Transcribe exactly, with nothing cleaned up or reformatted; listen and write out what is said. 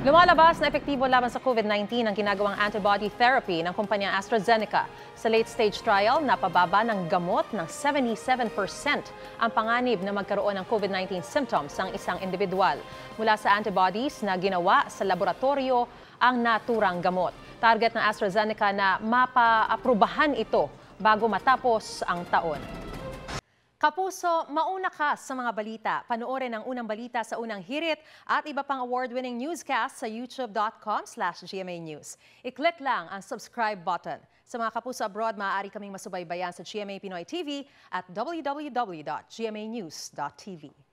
Lumalabas na epektibo laban sa COVID nineteen ang ginagawang antibody therapy ng kumpanyang Astrazeneca. Sa late-stage trial, napababa ng gamot ng seventy-seven percent ang panganib na magkaroon ng COVID nineteen symptoms ang isang individual. Mula sa antibodies na ginawa sa laboratorio ang naturang gamot. Target ng Astrazeneca na mapa-aprubahan ito bago matapos ang taon. Kapuso, mauna ka sa mga balita. Panoorin ang unang balita sa unang hirit at iba pang award-winning newscast sa youtube dot com slash G M A News. I-click lang ang subscribe button. Sa mga kapuso abroad, maaari kaming masubaybayan sa G M A Pinoy T V at w w w dot g m a news dot t v.